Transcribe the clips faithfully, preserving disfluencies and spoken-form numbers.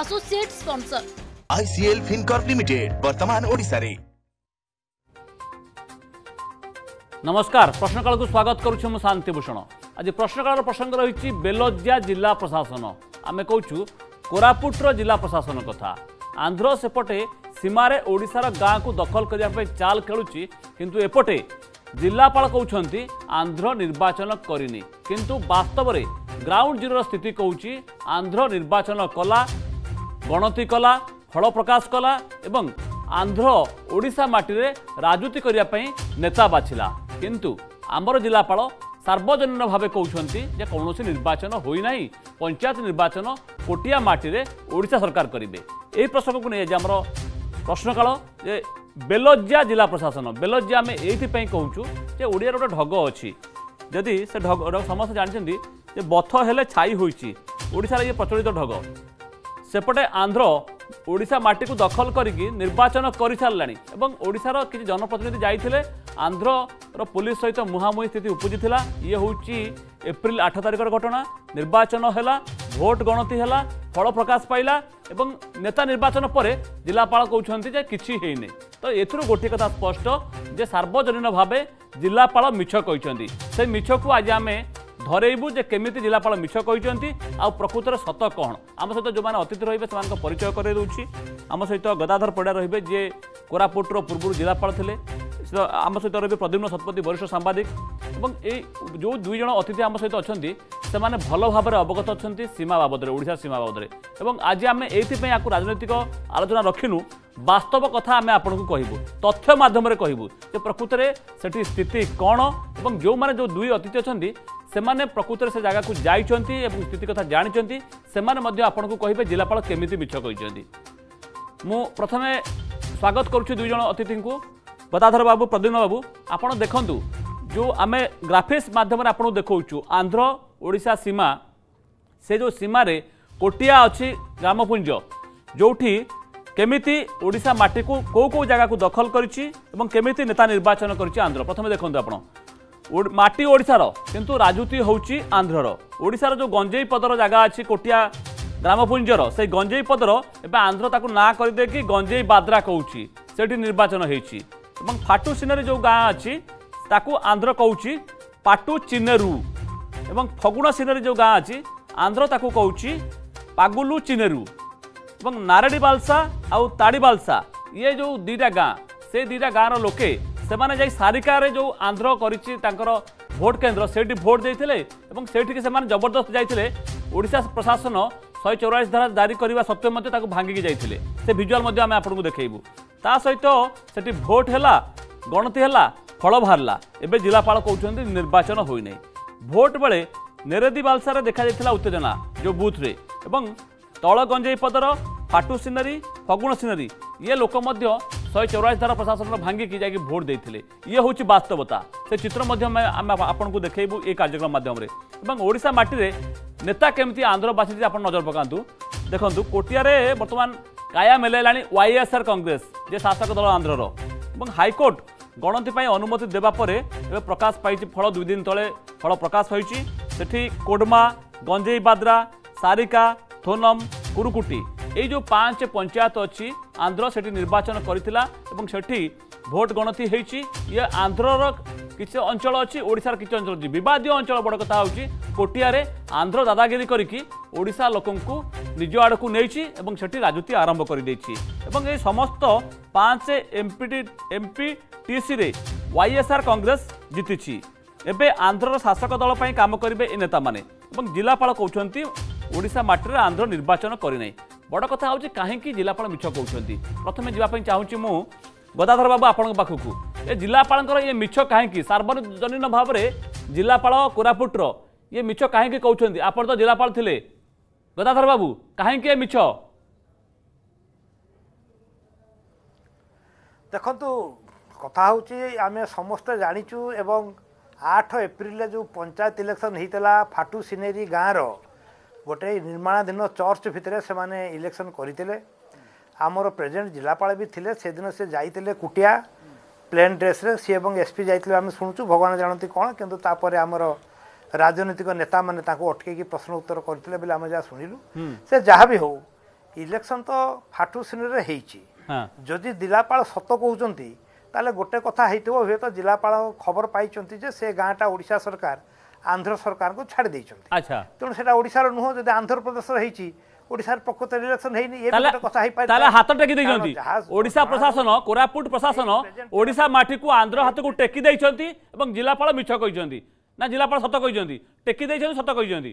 Associate sponsor ICL Fincorp limited वर्तमान ओडिशा रे। नमस्कार, प्रश्नकाल को स्वागत करुछु मु शांति भूषण। आज प्रश्नकाल प्रसंग रही बेलजिया जिला प्रशासन। आमे कहूँ कोरापुटर जिला प्रशासन कथा। आंध्र सेपटे सीमार ओडिशार गाँ को दखल करने चाल खेलुची, किंतु एपटे जिलापाल कहते आंध्र निर्वाचन करनी, किंतु वास्तव में ग्राउंड जीरो स्थिति कहूँ आंध्र निर्वाचन कला, गणति कला, फल प्रकाश कला एवं आंध्र ओडिशा माटी राजनीति करने नेता बाछिला, किंतु आमर जिलापाल सार्वजनीन भाव कहते कौन निर्वाचन होना, पंचायत निर्वाचन कोटिया माटी ओडिशा सरकार करेंगे। यही प्रसंग को नहीं आमर प्रश्नकाल जे बेलजिया जिला प्रशासन। बेलजिया आम ये कहूँ जे ओडिया गोटे ढग अच्छी, जदि से ढग समस्त जानते जे बथ हेले छाई होइछि ओडिशा ये प्रचलित ढग। सेपटे आंध्र ओडिशा माटी को दखल करिकी निर्वाचन कर सारानी एवं ओडिशार किसी जनप्रतिनिधि जाइथिले आंध्र पुलिस सहित मुहांमुही स्थिति उपजिथिला। ये होउछि एप्रिल आठ तारिखर घटना। निर्वाचन हैला, भोट गणति हैला, फल प्रकाश पाइला एवं नेता निर्वाचन पर जिलापाल कहते जे किछि हेइने। तो एथुरु गोटे कथा स्पष्ट जे सार्वजनीन भावे जिलापाल मिछ कहते। से मिछ को आज आमे धरेबू जे केमिति जिलापाल मिछ कहते आ प्रकृतर सत कौन। आम सहित जो मैंने अतिथि रही से परिचय कर दूसरी। आम सहित गदाधर पड़ा रही जे कोरापुटर पूर्व जिलापाल थे। आम सहित रही प्रद्युम्न शतपथी वरिष्ठ सांबादिक एवं ए जो दुई जन अतिथि आम सहित अच्छा से भल भाव में अवगत अच्छा सीमा बाबद ओडिशा सीमा बाबद। और आज आम ये राजनैतिक आलोचना रखिनु, वास्तव कथा आम आपन को कहबू, तथ्य माध्यम कहबू जे प्रकृत में सेठी स्थिति कौन और जो मैंने जो दुई अतिथि अच्छा सेमाने प्रकृत से जगह को जाइछंती एवं स्थिति कथा जानिछंती, सेमाने मध्य आपन को कहिबे जिलापाल केमिति मिछ कहिछंती। मु प्रथमे स्वागत करूछु दुई जन अतिथि को। गदाधर बाबू, प्रद्युम्न बाबू, आपन देखंतु जो आमे ग्राफिक्स माध्यम आपन देखौछु आंध्र ओडिशा सीमा, से जो सीमा रे कोटिया अछि ग्रामपुंज, जोठी केमिति ओडिशा माटी को को को जगह को दखल करिछि एवं केमिति नेता निर्वाचन करिछि आंध्र। प्रथमे देखंतु आपन माटी ओडिशार किंतु राजनीति होउछि आंध्रर। ओडिशार जो गंजेई पदर जगह अच्छी कोटिया ग्रामपुंजर, से गंजेई पदर एवं आंध्र ताकू ना कर दे कि गंजेई बाद्रा कहूछि, सेठी निर्वाचन होइछि। एवं फाटू सिनेरी जो गाँ अच्छी ताकू आंध्र कहूछि पाटू चिनेरू एवं फगुण सिनेरी जो गाँ अच्छी आंध्र ताकू कहूछि पागुलू चिनेरू। एवं नारेडी बालसा आउ ताड़ी बालसा, ये जो दीटा गाँ, से दीटा गाँर लोके सेमाने जाई सारिकार जो आंध्र करिछि तांकर भोट केन्द्र, सेठी भोट देइथिले एवं सेठी सेमाने जबरदस्त जाइथिले। ओडिशा प्रशासन शहे चौरालीस धारा जारी करने सत्वे मध्य ताकू भांगिकी जाइथिले। से विजुअल मध्य आमे आपनको देखैबू। ता सहित सेठी भोट हैला, गणति हैला, फल बाहरला। एबे जिलापाल कहउछन्ती निर्वाचन होई नै। भोट बेले नेरेदी बालसारे देखा जाइथिला उत्तेजना जो बूथ रे एवं तळ गंजेई पदर फाटू सिनेरी फगुण सिनेरी ये लोक मध्य शहे चौरालीस धारा प्रशासन भांगिकी जाकि भोट देते। ये हूँ वास्तवता। से चित्र आपन को देखू ये कार्यक्रम मध्यम। ओडिशा माटी रे नेता केमती आंध्र बासी आप नजर पकातु। देखु कोटियारे बर्तमान काया मेलाइला वाईएसआर कांग्रेस जे शासक दल आंध्रर। हाइकोर्ट गणति अनुमति देवा पर एवं प्रकाश पाई फल दुई दिन तले फल प्रकाश होती। सेठी कोडमा, गंजेई बाद्रा, सारिका, थोनम, कुरुकुटी ये जो पांच पंचायत अच्छी आंध्र से निर्वाचन करथिला एवं सेठी भोट गणति होती। ये आंध्रर किसी अंचल अच्छी, ओडिशार किसी अंचल अच्छी। विवादीय अंचल बड़ कथा होची कोटियारे आंध्र दादागिरी करिकी ओडिशा लोकंकु निज आड़कू नेइछि एवं सेठी राजनीति आरंभ कर देइछि। एवं ये समस्त पांच एमपी एमपीटीसी रे वाईएसआर कांग्रेस जीतिछि। एबे आंध्रर शासक दल पई काम करिवे ए नेता माने एवं जिलापाल कहउछन्ती ओडिशा माटी रे आंध्र निर्वाचन करि नै। बड़ कथा होची काहेकि जिलापाल मिछ कहउछन्ती। प्रथमे जीवा पई चाहूची मु गदाधर बाबू आपन पाखकू ए जिलापालंकर ये मिछ काहेकि सार्वजनीन भाव में जिलापाल कोरापुटर ये मिछ काहेकि कहउछन्ती। आपन तो जिलापाल थिले गदाधर बाबू, काहेकि ये मिछ? देखंतु कथा होची आमे समस्त जानिचु एवं आठ एप्रिल जो पंचायत इलेक्शन होता फाटू सिनेरी गाँव गोटे निर्माणाधीन चर्च भितर से माने इलेक्शन करते। आमर प्रेजेंट जिलापाल भी थिले से दिन से जाइते कुटिया प्लेन ड्रेस रे सी एवं एसपी जाइते आम शुणुचु भगवान जानती कौन किंतु तापर आमर राजनीतिक नेता मैंने अटकई प्रश्न उत्तर करते आम जहाँ शुणिलु से जहाँ भी हो इलेक्शन तो फाटू सिने ହେଇଛି हाँ जदि जिलापाल सत कहते ताले गोटे कथा होइथिबो हुए तो जिलापाल खबर पाइचंती जे से गाँटा ओडिशा सरकार आंध्र सरकार को छाड़ी देइचंती अच्छा तेणु सेटा ओडिशार नुह जदि आंध्र प्रदेश रही ओडिशार प्रकृत इलेक्शन हैनी ये ताले गोटे कथा है ताले हाथ टेकी देइचंती ओडिशा प्रशासन कोरापुट प्रशासन ओडिशा माटी को आंध्र हाथ को टेकी देइचंती एवं जिलापाल मिछ कहिचंती ना जिलापाल सत कहिचंती टेकी देइचंती सत कहिचंती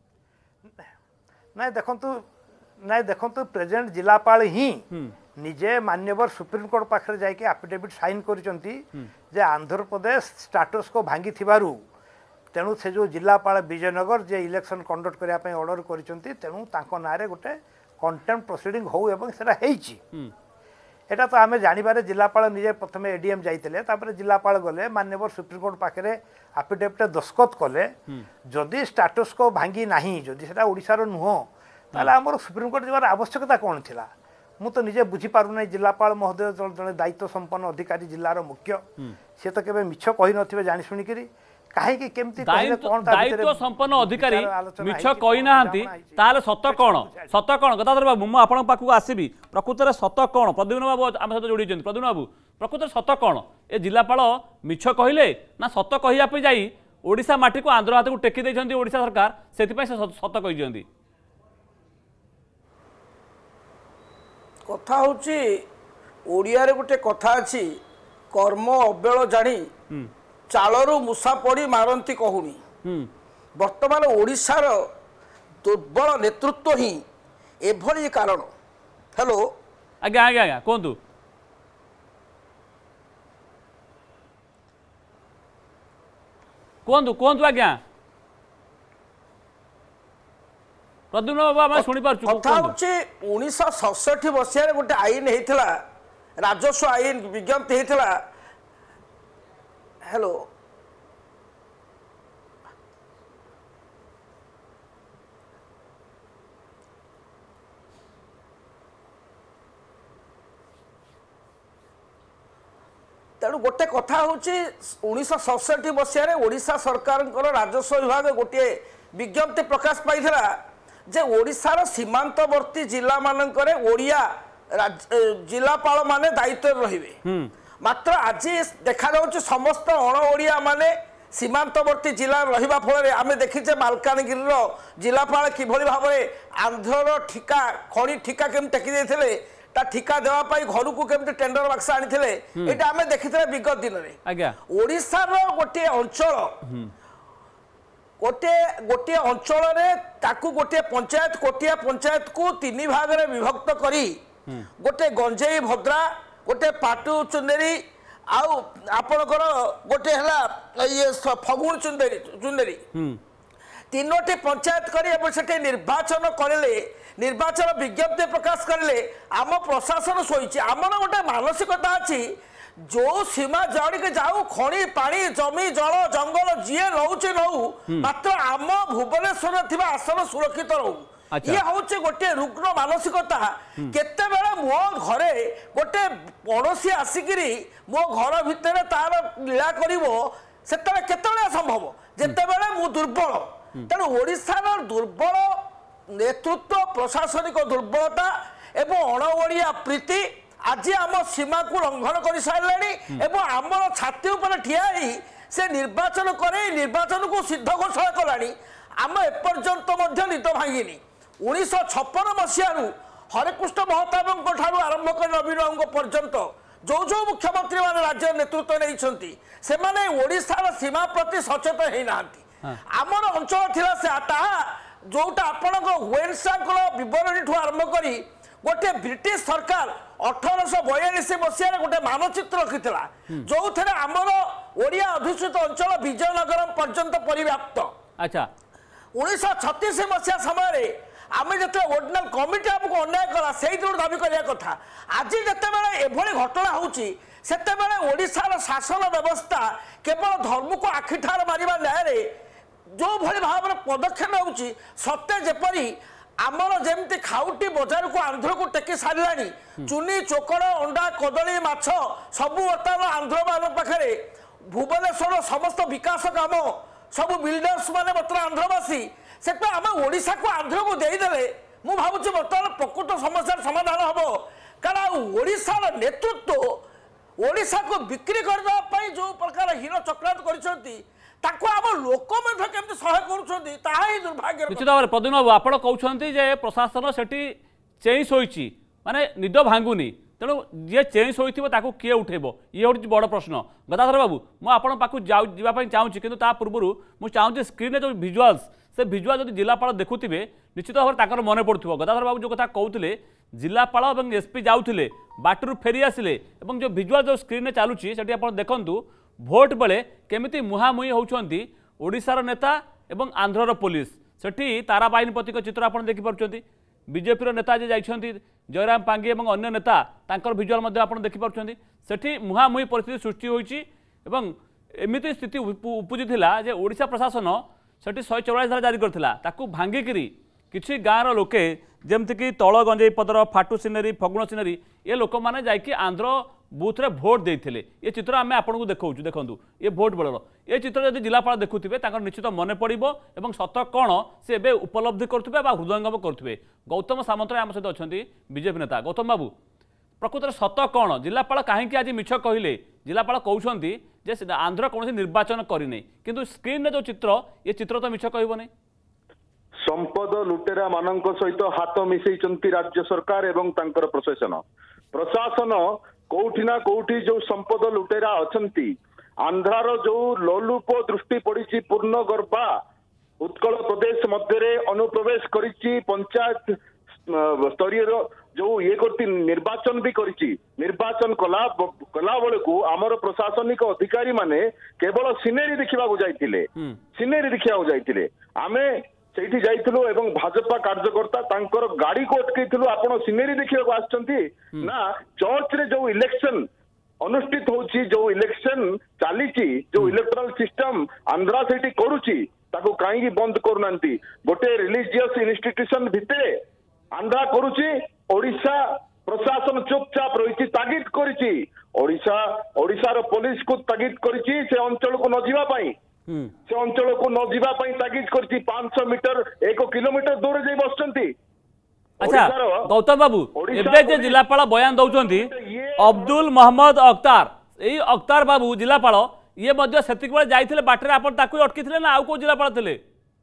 ना देखंतु ना देखंतु प्रेजेंट जिलापाल ही निजे मान्यवर सुप्रीम कोर्ट पाखे जाके एफिडेविट साइन करिसंती जे आंध्र प्रदेश स्टेटस को भांगी थिबारु तेणु से जो जिलापाल विजयनगर जे इलेक्शन कंडक्ट करिया पय ऑर्डर करिसंती तेणु तांको नारे गोटे कंटेम्प्ट प्रोसीडिंग हो एवं सेटा हेइची एटा तो आमे जानिबारे जिलापाल निजे प्रथमे एडीएम जाइतिले तापर जिलापाल गले मान्यवर सुप्रीम कोर्ट पाखे एफिडेविट दस्खत कले जदि स्टेटस को भांगी नाही जदि सेटा ओडिशार नुह ताले हमर सुप्रीम कोर्ट जबार आवश्यकता कोन थिला मु तो निजे बुझी पारु नै जिलापाल महोदय जने दायित्व संपन्न अधिकारी जिल्लार मुख्य से तो केबे मिछ कहि नथिबे जानि सुनि करी काहे कि केमति कहले कोन दायित्व संपन्न अधिकारी मिछ कहि नाहंती ताले सत कोन सत कोन गदाधर बाबू मु आपन पाखु आसीबी प्रकृत रे सत कोन प्रद्युम्न बाबू हम सहित जोडी जंती प्रद्युम्न बाबू प्रकृत रे सत कोन ए जिलापाल मिछ कहिले ना सत कहिया पे जाई ओडिशा माटी को आंध्र हाथ को टेकी देइछंती ओडिशा सरकार सेति पय से सत कहि जंती कथा होची ओडिया रे गोटे कथा अछि कर्म अबेल जानी चालरू मुसा पड़ी मारंती कहूनी वर्तमान ओडिशार दुर्बल नेतृत्व ही एभली कारण हेलो आज्ञा आज्ञा आज्ञा कोंतु कोंतु कोंतु आज्ञा प्रद्युम्न बाबू आम शुणी पार्छु कथा होची उन्नीस सड़सठ मसीह गोटे आईन होता राजस्व आईन विज्ञप्ति होता हेलो तेणु गोटे कथा होची उन्नीस सड़सठ मसीह ओडिशा सरकार राजस्व विभाग गोटे विज्ञप्ति प्रकाश पाइथिला जे ओडिशार सीमांतवर्ती जिला मानकरे ओडिया जिलापाल माने दायित्व रहिबे मात्र आज देखा जाउछ समस्त अण ओडिया माने सीमांतवर्ती जिला रहिबा फल आमे देखिचे मालकानगिरी रो जिलापाल किभली भाव आंध्र ठिका खणी ठिका केम टेकी देथिले ता ठिका देवा पाई घर को केमते टेंडर बक्स आनिथिले एटा आमे देखिथिले विगत दिन रे आज्ञा ओडिसा रो गोटे अंचल गोटे गोटे अंचल ताकू गोटे पंचायत कोटिया पंचायत को तीन भाग में विभक्त करी गोटे गंजेई भद्रा गोटे पाटू चुंदेरी आउ आपणकर गोटे है ये फगुण चुंदेरी चुंदेरी तीनोटी पंचायत करी निर्वाचन करले निर्वाचन विज्ञप्ति प्रकाश करले आम प्रशासन शोची आमर गोटे मानसिकता अच्छी जो सीमा जड़ के जाऊ खणी पानी जमी जल जंगल जीए नौचे नौ मात्र आम भुवनेश्वर थिबा आसन सुरक्षित रहू ये हूँ गोटे रुग्ण मानसिकता केते बेले मो घरे गोटे पड़ोसी आसिकी मो घर भितर तार लीला करिवो सेतबे केतबेले संभव जेतेबेले मु दुर्बल तेणु ओडिशार दुर्बल नेतृत्व प्रशासनिक दुर्बलता एवं अण ओडिया प्रीति आज आम सीमा को लंघन कर सारे एवं आमर छाती उपर ठिया से निर्वाचन करे निर्वाचन को सिद्ध घोषणा कलानी आम एपर्यंत निद भांगिनी उन्नीस छप्पन मसीह हरेकृष्ण महताब ठार आरंभ कर नवीन बाबू पर्यंत जो जो मुख्यमंत्री मान राज्य नेतृत्व नहीं से माने ओडिशार सीमा प्रति सचेतन होना आमर अंचल थिला से जोटा आपण वेनसा बरणी ठू आरंभ करी गोटे ब्रिटिश सरकार अठारश बयालीस मसीह गोटे मानचित्र रखिता जो थे आमर ओडिया अधुषित अंचल विजयनगर पर्यंत परिव्याप्त अच्छा उन्नीस छत्तीस मसीहा समय आम जो ओरिजिनल कमिटी आमको अन्याय कला से दाबी करने कथा आज जिते एभली घटना होची सेतेबेले ओडिशार शासन व्यवस्था केवल धर्म को आखिठार मारिबा न्याय जो भली भाव में पदक्षेप होची सत्य जेपरी आमर जेमती खाउटी बजार को आंध्र को टेकी सारानी चुनी चोकड़ अंडा कदली माछ सबू बर्तमान आंध्र मान पाखे भुवनेश्वर समस्त विकास काम सब बिल्डर्स माने बर्तमान आंध्रवासी से आम ओडिशा को आंध्र को देदेले ମୁଁ ଭାବୁଛି ବର୍ତ୍ତମାନ ପ୍ରକୃତ ସମସ୍ୟାର ସମାଧାନ ହେବ। କାରଣ ଓଡ଼ିଶାର ନେତୃତ୍ୱ ଓଡ଼ିଶାକୁ ବିକ୍ରି କରିଦେବା ପାଇଁ ଯେଉଁ ପ୍ରକାର ହୀନ ଚକ୍ରାନ୍ତ କରିଛନ୍ତି ତାକୁ ଆମ ଲୋକ ମଧ୍ୟ କେମିତି ସହାୟ କରୁଛନ୍ତି ତାହା ହିଁ ଦୁର୍ଭାଗ୍ୟ। ନିଶ୍ଚିତ ଭାବରେ ପ୍ରଦ୍ୟୁମ୍ନ ବାବୁ ଆପଣ କହୁଛନ୍ତି ଯେ ପ୍ରଶାସନ ସେଠି ଚେଇଁ ଶୋଇଛି ମାନେ ନିଦ ଭାଙ୍ଗୁନି, ତେଣୁ ଯିଏ ଚେଇଁ ଶୋଇଥିବ ତାକୁ କିଏ ଉଠେଇବ ଇଏ ହେଉଛି ବଡ଼ ପ୍ରଶ୍ନ। ଗଦାଧର ବାବୁ ମୁଁ ଆପଣଙ୍କ ପାଖକୁ ଯିବା ପାଇଁ ଚାହୁଁଛି, କିନ୍ତୁ ତା ପୂର୍ବରୁ ମୁଁ ଚାହୁଁଛି ସ୍କ୍ରିନ୍ରେ ଯେଉଁ ଭିଜୁଆଲ୍ସ ସେ ଭିଜୁଆଲ୍ ଯଦି ଜିଲ୍ଲାପାଳ ଦେଖୁଥିବେ ନିଶ୍ଚିତ ଭାବରେ ତାଙ୍କର ମନେ ପଡ଼ୁଥିବ। ଗଦାଧର ବାବୁ ଯେଉଁ କଥା କହୁଥିଲେ ଜିଲ୍ଲାପାଳ ଏବଂ ଏସ୍ପି ଯାଉଥିଲେ ବାଟରୁ ଫେରି ଆସିଲେ ଏବଂ ଯେଉଁ ଭିଜୁଆଲ୍ ଯେଉଁ ସ୍କ୍ରିନ୍ରେ ଚାଲୁଛି ସେଠି ଆପଣ ଦେଖନ୍ତୁ ଭୋଟ ବେଳେ କେମିତି ମୁହାଁମୁହିଁ ହେଉଛନ୍ତି ଓଡ଼ିଶାର ନେତା ଏବଂ ଆନ୍ଧ୍ରର ପୋଲିସ। ସେଠି ତାରା ବାହିନୀପତିଙ୍କ ଚିତ୍ର ଆପଣ ଦେଖିପାରୁଛନ୍ତି, ବିଜେପିର ନେତା ଯେ ଯାଇଛନ୍ତି ଜୟରାମ ପାଙ୍ଗି ଏବଂ ଅନ୍ୟ ନେତା ତାଙ୍କର ଭିଜୁଆଲ୍ ମଧ୍ୟ ଆପଣ ଦେଖିପାରୁଛନ୍ତି। ସେଠି ମୁହାଁମୁହିଁ ପରିସ୍ଥିତି ସୃଷ୍ଟି ହୋଇଛି ଏବଂ ଏମିତି ସ୍ଥିତି ଉପୁଜିଥିଲା ଯେ ଓଡ଼ିଶା ପ୍ରଶାସନ ସେଠି ଶହେ ଚଉରାଳିଶ ଧାରା ଜାରି କରିଥିଲା, ତାକୁ ଭାଙ୍ଗିକିରି କିଛି ଗାଁର ଲୋକେ ଯେମିତିକି ତଳ ଗଞ୍ଜେଇ ପଦର ଫାଟୁ ସିନେରୀ ଫଗୁଣ ସିନେରୀ ଏ ଲୋକମାନେ ଯାଇକି ଆନ୍ଧ୍ର ବୁଥରେ ଭୋଟ ଦେଇଥିଲେ। ଏ ଚିତ୍ର ଆମେ ଆପଣଙ୍କୁ ଦେଖାଉଛୁ, ଦେଖନ୍ତୁ ଏ ଭୋଟ ବେଳର ଏ ଚିତ୍ର ଯଦି ଜିଲ୍ଲାପାଳ ଦେଖୁଥିବେ ତାଙ୍କର ନିଶ୍ଚିତ ମନେ ପଡ଼ିବ ଏବଂ ସତ କ'ଣ ସେ ଏବେ ଉପଲବ୍ଧି କରୁଥିବେ ବା ହୃଦୟଙ୍ଗମ କରୁଥିବେ। ଗୌତମ ସାମନ୍ତରାୟ ଆମ ସହିତ ଅଛନ୍ତି ବିଜେପି ନେତା। ଗୌତମ ବାବୁ ପ୍ରକୃତରେ ସତ କ'ଣ, ଜିଲ୍ଲାପାଳ କାହିଁକି ଆଜି ମିଛ କହିଲେ? ଜିଲ୍ଲାପାଳ କହୁଛନ୍ତି ଯେ ଆନ୍ଧ୍ର କୌଣସି ନିର୍ବାଚନ କରିନି, କିନ୍ତୁ ସ୍କ୍ରିନ୍ରେ ଯେଉଁ ଚିତ୍ର ଏ ଚିତ୍ର ତ ମିଛ କହିବନି। संपद लुटेरा मानक सहित हाथ मिसई राज्य सरकार एवं तांकर प्रशासन प्रशासन कोठी ना कोठी जो संपद लुटेरा अच्छा आंध्रार जो लोलुप दृष्टि पड़ी पूर्ण गर्भा उत्कल प्रदेश मध्य अनुप्रवेश करी पंचायत स्तरीय जो ये करती निर्वाचन भी करी निर्वाचन कला कला बेलू आमर प्रशासनिक अधिकारी माने केवल सिनेरी देखा जाइए सिनेरी देखा जाइए आमे सेठी जाइथिलु एवं भाजपा कार्यकर्ता तांकर गाड़ी को अटकैथिलु आपण सिनेरी देखिବାକୁ आछंती ना चर्च रे जो इलेक्शन अनुष्ठित होची जो इलेक्शन चालीची जो इलेक्टोरल सिस्टम आंध्रा सेठी करूची ताको काई बंद करनांती गोटे रिलीजियस इंस्टीट्यूशन भितरे आंध्रा करूची ओडिशा प्रशासन चुपचाप रही तागिद करिची ओडिशा ओडिशार पुलिस को तागिद करिची से अंचल को न जीवा पाई से अंचल को न जीवा पाई तागिद करछि पाँच सौ मीटर एक किलोमीटर दूर जाई बसचंती। अच्छा गौतम बाबू एबे जे जिलापाल बयान दउचंती अब्दुल मोहम्मद अख्तार एई अख्तार बाबू जिलापाल ये मध्य सेतिक बेले जाइथिले बाटरे आपण ताकू अटकीथिले ना आउ को जिलापाल थिले?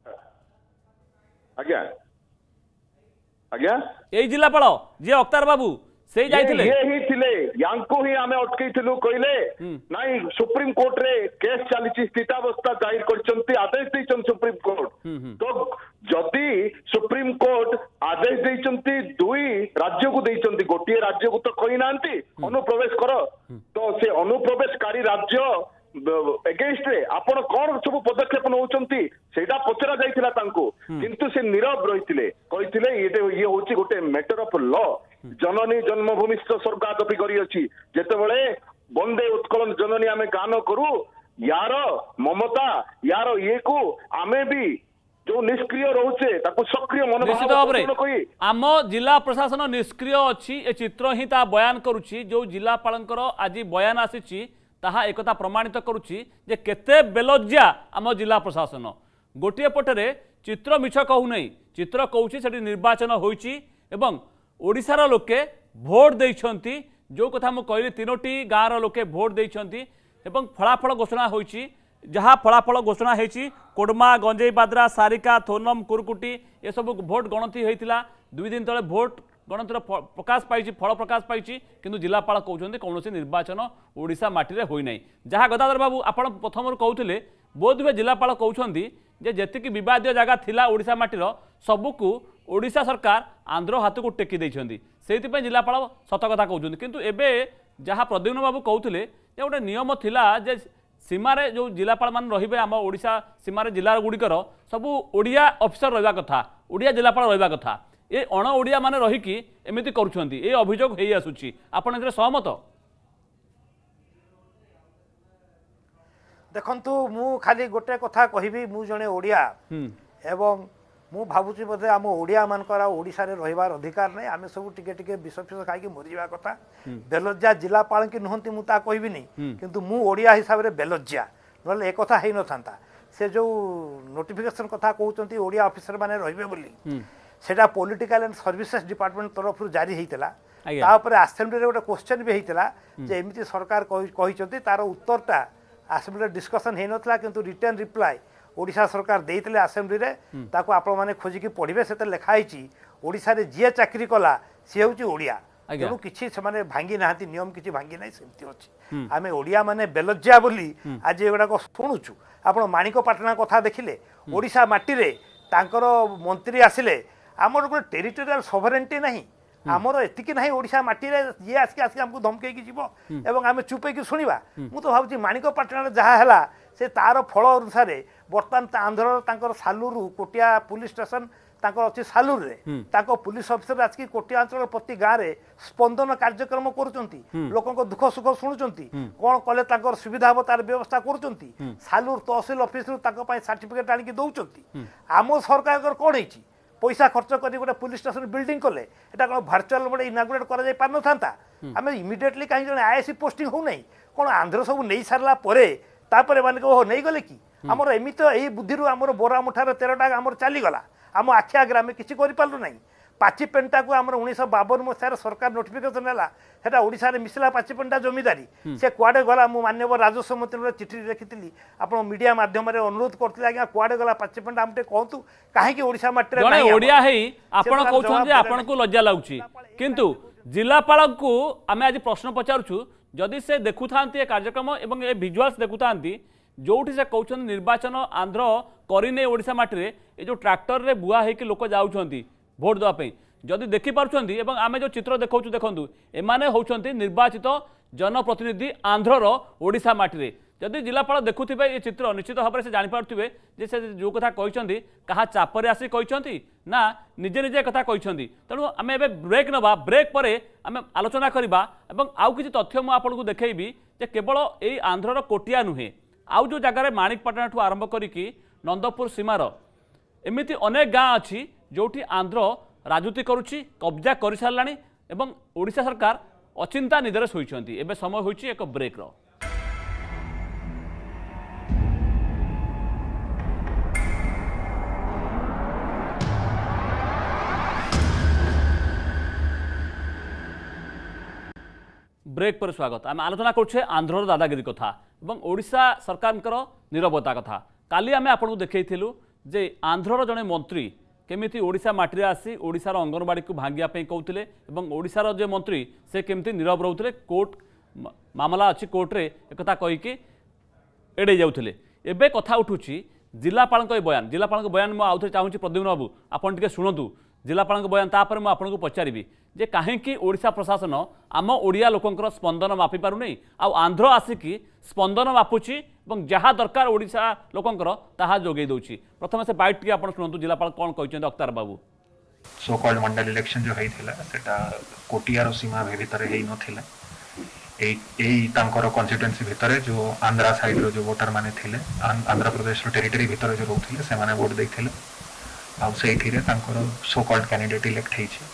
आज्ञा आज्ञा एई जिलापाल जे अख्तार बाबू से जाइथिले ये ही थिले यांको ही आमे अटकैथिलु कइले नाही सुप्रीम कोर्ट रे केस चलीची स्थितावस्था जाहिर करचंती आदेश दैचन सुप्रीम कोर्ट तो जदि सुप्रीम कोर्ट आदेश दैचंती दुई राज्य को दैचंती गोटे राज्य को तो कहि नांती अनुप्रवेश करो तो से अनुप्रवेशकारी राज्य एगेंस्ट रे आपण कोन सब पदक्षेप नउचंती सेटा पचरा जाइथिला तांको किंतु से नीरव रहिथिले कहिथिले ये होची गोटे मैटर ऑफ लॉ जननी जन्मभूमि स्वर्गात भी करी अछि जेतेबेले बंदे उत्कलन जननी आमे गान करू यार ममता यार ये को आमे भी जो निष्क्रिय रोचे ताको सक्रिय मनोभाव आम जिला प्रशासन निष्क्रिय अछि ए चित्र ही ता बयान करूछि जो जिलापालंकर आज बयान आसीछि ताहा एकता प्रमाणित करुछि जे केते बेलज्जा आम जिला प्रशासन गोटे पटरे चित्र मिछ कहू नहीं चित्र कहूछि सेठी निर्वाचन होइछि एवं ओडिशार लोके भोट देइछंती जो कथा मु कहली तीनोटी गाँव लोके भोट देइछंती एवं फलाफल घोषणा होइछि जहाँ फलाफल घोषणा होइछि कोडमा गंजेई बाद्रा सारिका थोनम कुरकुटी ये सब भोट गणति होइतिला दुई दिन तले भोट गणतिर प्रकाश पाई फल प्रकाश पाई किंतु जिलापाल कहते कौन निर्वाचन ओडिशा माटी रे होई नहीं जहाँ गदाधर बाबू आपण प्रथम कहते बोधवे जिलापाल कहते जे जेतिकी विवादीय जगह थिला ओडिशा माटीर सबुकु ओडिशा सरकार आंध्र हाथ को टेकी देइछंती सेइतिपय जिलापाल सत कथा कहउछंती किंतु एबे जहाँ प्रद्युम्न बाबू कहते गोटे नियम थिला जे सीमार जो जिलापाल मान रहिबे आम ओडिशा सीमार जिला गुड़िकर सबू ओडिया ऑफिसर रहिबा कथा ओडिया जिलापाल रहिबा कथा ये अण ओडिया माने रहिकी एमिति करूछंती ए अभियोग हेई आसुची आपण एतरे सहमत? देखंतु मु खाली गोटे कथा कहिबी मु जणे ओडिया एवं मु भाबुची बोधे आम ओडिया मानकर ओडिशा रे रहिबार अधिकार नै आमे सब टिके टिके विष फिष खाइके मरिबा कथा बेलज्जा जिलापाल की नुहंती मु ता कहिबिनी किंतु मु ओडिया हिसाब रे बेलज्जा नले ए कथा हेई न थांता से जो नोटिफिकेशन कथा कहउचंती ओडिया ऑफिसर माने रहिबे बोली सेटा पॉलिटिकल एंड सर्विसेज डिपार्टमेंट तरफ जारी होता आज्ञा। तापर आसेम्बली गोटे क्वेश्चन भी होता जे एमती सरकार कही तार उत्तरटा आसेम्बली डिस्कसन हो नाला किंतु रिटर्न रिप्लाई ओडिशा सरकार देते आसेम्बली ताको आपण मैंने खोजिकी पढ़े से लिखाई ओडिशा रे जी चाकरी कला सी हूँ ओडिया तेणु किसी से भांगी ना नियम किसी भांगी ना सेमती अच्छी आम ओडिया माने बेलज्जा बोली आज एगुड़ाक शुणुचु आप माणिकपाटना कथा देखिले ओडिशा माटी रे तांकर मंत्री आसिले आमर गोटे टेरिटोरियल सॉवरेंटी नहीं आमर एतिकी नहीं ओडिशा माटी रे ये आसिक आसिक हमको धमकेकी जीवो एवं आम चुपेकी शुणिबा मु तो भाबुची माणिकपाटना जहाँ हैला से तार फल अनुसार बर्तमान आंध्र तांकर सालुरु कोटिया पुलिस स्टेशन तांकर अच्छी सालुर रे तांको पुलिस ऑफिसर आजकी कोटिया अंचल प्रति गाँव में स्पंदन कार्यक्रम करुचंती लोकों दुख सुख शुणुचंती कौन कले तांकर सुविधा हम तार व्यवस्था करुचंती सालुर तहसिल ऑफिस रु तांको पय सर्टिफिकेट आनिकी दउचंती आम सरकार कौन होईची पैसा खर्च कर गोटे पुलिस स्टेशन बिल्डिंग कले एटा कौन भर्चुआल गोटे इनागुरेट कर जाई पार नथांता आम इमिडिएटली कहीं जन आईएससी पोस्टिंग हो नहीं कौन आंध्र सब नहीं सारा परे तापर माने ओह नहीं गले कि आमर एमित यही बुद्धि आमर बोरा मुठार तेरटा आमर चलीगला आम आखि आगे आम किसी करूँ ना पाचिपेंटा को आम उन्नीस बावन मसीह सरकार नोटिफिकेशन है सेटा ओडिशा रे मिसला पाचिपेंटा जमीदारी से कुआडे गला मु माननीय राजस्व मंत्री चिठी लिखी आप मीडिया माध्यम अनुरोध करते आज्ञा कुआडे गला पाचिपेंटा आम कहतु कहीं ओडिशा माटी जड़े ओडिया है आपण कहउछन जे आपण को लज्जा लागुची किंतु जिलापाल को आम आज प्रश्न पचारुछु जदि से देखु थांती कार्यक्रम एवं ए विजुअल्स देखु थांती जोठी से कहउछन निर्वाचन आंध्र करिने ओडिशा माटी रे ए जो ट्रैक्टर रे बुआ है कि लोक जाउछंती भोट देवा पई जदि देखि पारुछंती एवं आमे जो चित्र देखौछु देखंतु एमाने होउछंती निर्वाचित जनप्रतिनिधि आंध्रर ओडिशा माटी रे जदि जिलापाल देखुथिबे ये चित्र निश्चित भाव से जानि पारुथिबे जे से जो कथा कहिसंती कहा चापरे आसी कहिसंती ना निजे निजे कथा कहिसंती तेणु आमे एबे ब्रेक नबा ब्रेक परे आमे आलोचना करबा एवं आउ किछि तथ्य मु आपनको देखैबी जे केवल एई आंध्रर कोटिया नुहे आउ जो जगार माणिकपाटना ठू आरंभ करिकी नंदपुर सीमार एमिति अनेक गाँ अच्छी जोठी आंध्र राजनीति करुच्ची कब्जा कर साराणी एवं ओडिशा सरकार अचिंता निदरे शोइछंती एबे समय होइछि एक ब्रेक रो ब्रेक पर स्वागत आम आलोचना करुछे आंध्रर दादागिरी कथा एवं ओडिशा सरकार नीरवता कथा काली आमे आपको देखैथिलु जे आंध्रर जने मंत्री केमिति ओडिशा माटी आसी ओडिशार अंगनवाड़ी को भांगिया पे कहउथिले एवं ओडिशार जे मंत्री से केमिति नीरव रहउथिले कोर्ट मामला अच्छी कोर्ट रे एकता कहिकी एडे जाउथिले एबे कथा उठुची जिलापाल बयान जिलापाल बयान मु आउथे चाहूँगी प्रद्युम्न बाबू आपन टिके शुणतु जिलापाल बयान तापर मु आपनको पचारिबी जे कहीं ओडिशा प्रशासन आम ओडिया लोकंकर स्पंदन मापी पारु नहीं आउ आंध्र आसिकी स्पंदन मापुची एवं जहाँ दरकार ओडिशा लोकंकर ताहा जोगै दउची प्रथम से बाइट टिके आपण सुनंतु जिलापाल कोन कहइछन अख्तर बाबू सो कॉल्ड मंडल इलेक्शन जो हेइथिला सेटा कोटियार सीमा भितर हेइ नथिला एई एई तांकर कन्स्टिट्युएंसी भितर जो आंध्रा साइड रो जो वोटर माने थिले आंध्र प्रदेश रो टेरिटरी भितर जो रहउथिले से माने वोट दैथिले आउ सेइथिरे तांकर सो कॉल्ड कैंडिडेट इलेक्ट हेइछि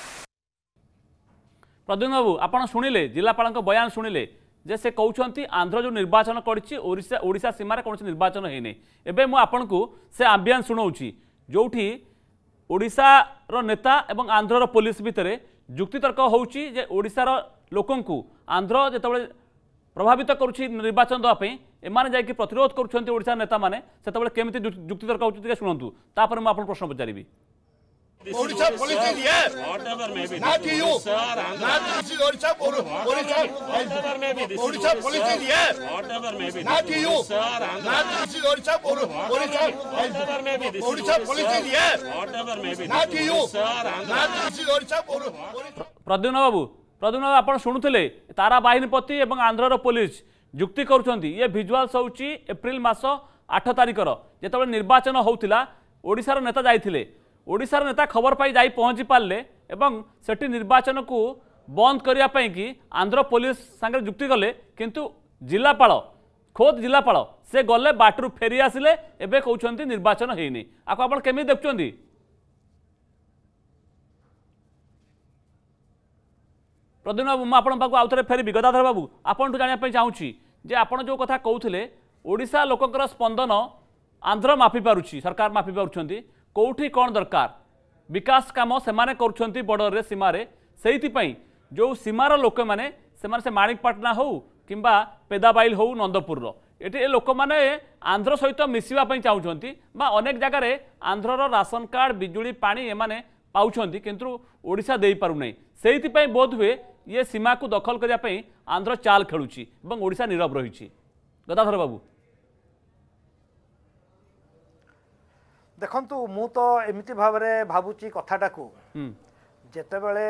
प्रद्युम्न बाबू आपड़ शुणिले जिलापाल बयान शुणिले जे से कहते आंध्र जो निर्वाचन करिछि ओडिशा ओडिशा सीमार कौन निर्वाचन है नहीं एबे मु आपन को से आम्बियंस शुणाऊँगी जोठी ओडिशार नेता एवं आंध्रर पुलिस भितर जुक्तितर्क होउछि जे ओडिशार लोकंकु आंध्र जेतबळे प्रभावित करुछि निर्वाचन देवाई एमाने जाइकि प्रतिरोध करुछन्ति ओडिशा नेता माने सेतबळे केमिति जुक्तितर्क होउछि टिके शुणंतु तापर मु आपन प्रश्न पचारिबी Odisha police is here. Whatever may be. Not you. Not this is Odisha. Odisha. Whatever may be. Odisha police is here. Whatever may be. Not you. Not this is Odisha. Odisha. Whatever may be. Odisha police is here. Whatever may be. Not you. Not this is Odisha. Pradyumna बाबू प्रद्युम्न बाबू आपण शुणुथिले तारा बाहिनीपति एवं आंध्रर police जुक्ति करुछन्ति ये visuals होउछि April मास आठ तारिखर जेतबळे निर्वाचन होउथिला ओडिशार नेता जाइथिले ओडिशार नेता खबर पाई जाई पहुंची पारले एवं सेठी निर्वाचन को बंद करिया पई कि आंध्र पुलिस संगे जुक्ति गले किंतु जिलापाल खोद जिलापाल से गले बाटरू फेरी आसिले एबे कहउछन्ति निर्वाचन हेइनी आको आपण केमि देखुछन्ति प्रद्युम्न बाबू मु आपण पाखु आउथरे फेरबी गदाधर बाबू आपण जानिया पई चाहूछि जे आपण जो कथा कहउथिले ओडिशा लोकंकर स्पंदन आंध्र माफी पारुछि सरकार माफी पारुछन्ति कोठी कौन दरकार विकास काम से करुँच बॉर्डर सीमार से जो सीमार लोक मैंने से माणिकपाटना हो कि पेदाबाइल हो नंदपुर ये लोक मैंने आंध्र सहित मिसवाई चाहते अनेक जगार आंध्रर राशन कार्ड बिजुली पानी एमाने पाउछंती किंतु ओडिशा दे पारुनै से बोध हुए ये सीमा को दखल करने आंध्र चाल खेलुची ओडिशा नीरव रही। गदाधर बाबू देखंतु मु तो एमती भाव में भावुची कथाटा को जेते बेले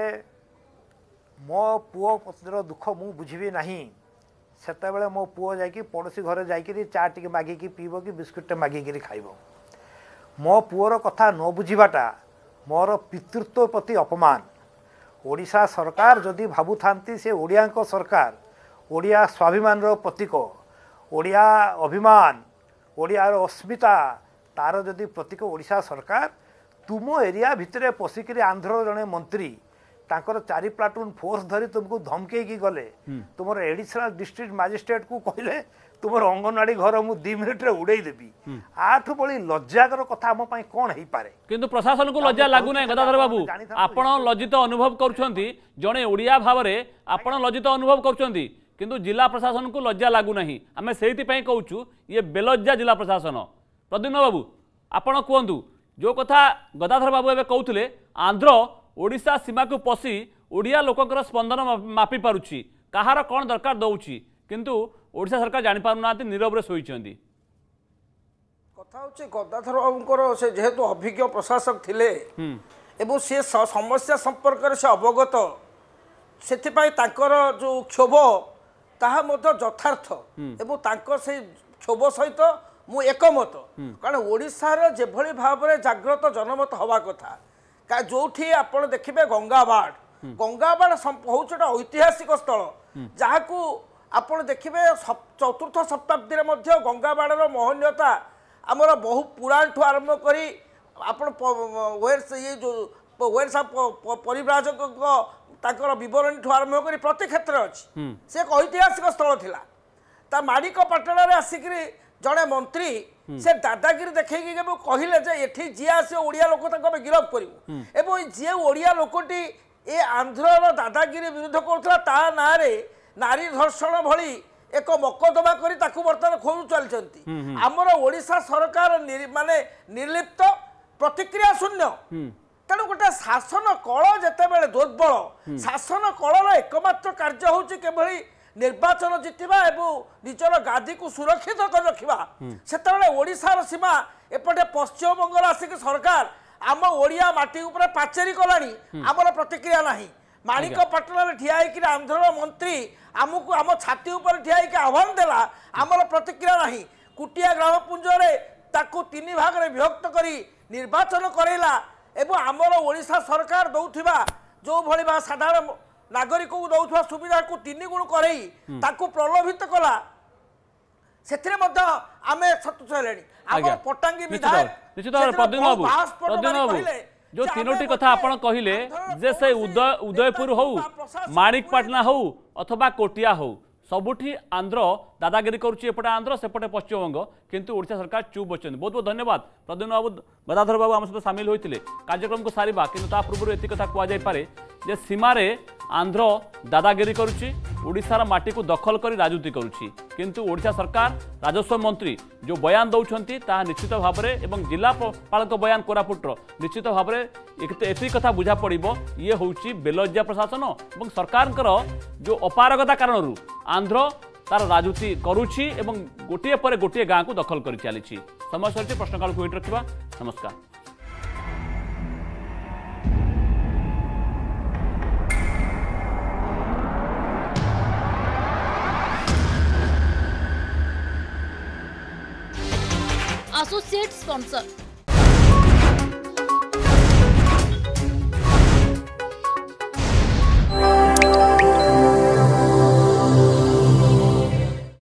मो पुओ पत्र दुख मु बुझिबी नहीं सेते बेले मो पुओ जाकी पड़ोसी घर जाकी चा टिके मागिकी पीब कि बिस्कुट मागिकी खाइब मो पुओर कथा न बुझिबाटा मोर पितृत्व प्रति अपमान। ओडिशा सरकार जदि भावु थांती से ओडिया सरकार ओडिया स्वाभिमान प्रतीक ओडिया अभिमान ओडियार अस्मिता तार जदि प्रतीक ओडिशा सरकार तुम एरिया भितर पशिक आंध्र जड़े मंत्री तांकर चारि प्लाटून फोर्स धरी तुमको धमकेकी गले तुम एडिशनल डिस्ट्रिक्ट मजिस्ट्रेट को कहले तुम अंगनवाड़ी घर मु दी मिनिट रे उड़े देबी आठ बड़ी लज्जाकर कथा आम कौन हो पारे किंतु प्रशासन को लज्जा लागू ना। गदाधर बाबू आपण लज्जित अनुभव करुछंती जड़े ओडिया भाव में आपण लज्जित अनुभव करुछंती किंतु जिला प्रशासन को लज्जा लागू नहीं आम से कहूँ ये बेलज्जा जिला प्रशासन। प्रद्युम्न बाबू आपण कहतु जो कथा गदाधर बाबू एवं कहते आंध्र ओडिशा सीमा को पशि ओडिया लोकंकर स्पंदन मापी पारुछि कहार कौन दरकार दौची किंतु ओडिशा सरकार जानि पारु नांती नीरव रे सोईचंदी। कथा होछि गदाधर बाबूंकर से जेहेतु अभिज्ञ प्रशासक थिले एवं से समस्या संपर्क रे से अवगत सेथिपाई तांकर जो क्षोभ ताहा मध्य यथार्थ एवं तांकर से क्षोभ सहित मु एकमत कारण ओडिशा रे जेभଳି भाबरे जागृत जनमत हवा कथा का जोठी आपण देखिबे गंगाबाड़ गंगाबाड़ हूँ ऐतिहासिक स्थल जहाँ को आपण देखिबे चतुर्थ शताब्दी रे गंगाबाड़ महनीयता आमर बहु पुराण ठू आरंभ करी आपण वेयर्स ये जो वेयर्स परिव्राजक ताकर विवरणी ठू आरंभ करी प्रति क्षेत्र अच्छी से एक ऐतिहासिक स्थल थिला ता माणिकपाटना रे आसिकरी जड़े मंत्री से दादागिरी देखी कहले जे एठी जी आसे ओडिया लोक तक गिरफ करू जी ओडिया लोकटी ए आंध्र दादागिरी विरुद्ध करुला ता ना रे नारी धर्षण भली एक मकदमा करी ताकू बर्तमान खोजु चलती आमर ओडिशा सरकार माने निर्लिप्त प्रतिक्रिया शून्य तेणु गोटे शासन कल जेते बेले दुर्बल शासन कलर एकमात्र कार्य होची केवली निर्वाचन जितवा एवं निजर गादी को सुरक्षित कर रखा से ओडिशार सीमा एपटे पश्चिमबंग आसिक सरकार आम ओडिया माटी उपरे पाचेरी कलानी आमर प्रतिक्रिया नहीं माणिकपाटना ठिया आंध्र मंत्री आमको आम छाती उपर ठिया आह्वान देला आमर प्रतिक्रिया नहीं कुटिया ग्रामपुंज ताकू तीन भाग में विभक्त करी निर्वाचन करेला एवं आमर ओडिशा सरकार दौथिबा जो भली बा साधारण नागरिक को दौथुवा सुविधा को तीन गुण करई ताकू प्रलोभित कला सेथिरे मध्य आमे सतुच हेलेनी आम पटांगी विधायक निश्चित प्रद्युम्न बाबू प्रद्युम्न बाबू जो तीनोटी कथा आपण कहिले जे से उदय उदयपुर हो माणिकपाटना हो अथवा कोटिया हो सबुठी आंध्र दादागिरी करुच्ची एपटे आंध्र सेपटे पश्चिमबंग किंतु ओडिशा सरकार चुप बचन। बहुत बहुत धन्यवाद प्रद्युम्न बाबू गदाधर बाबू आम सहित सामिल होते कार्यक्रम को सारिबा किंतु ता पूर्व एति कथा कुआ जाय पारे जे सीमारे आंध्र दादागिरी करुच्ची ओडिशार माटी को दखल कर राजनीति करुच्ची किंतु ओडिशा सरकार राजस्व मंत्री जो बयान दौरान ताहा निश्चित भाव में एवं जिलापाल बयान कोरापुटर निश्चित भाव में एति कथा बुझा पड़ो ये हूँ बेलज्जा प्रशासन और सरकार जो अपारगता कारण आंध्र तार राजनीति करुच्ची एवं गोटे पर गोटे गाँव को दखल कर चली समय सर प्रश्नकाल को वेट रखा। नमस्कार। Associate sponsor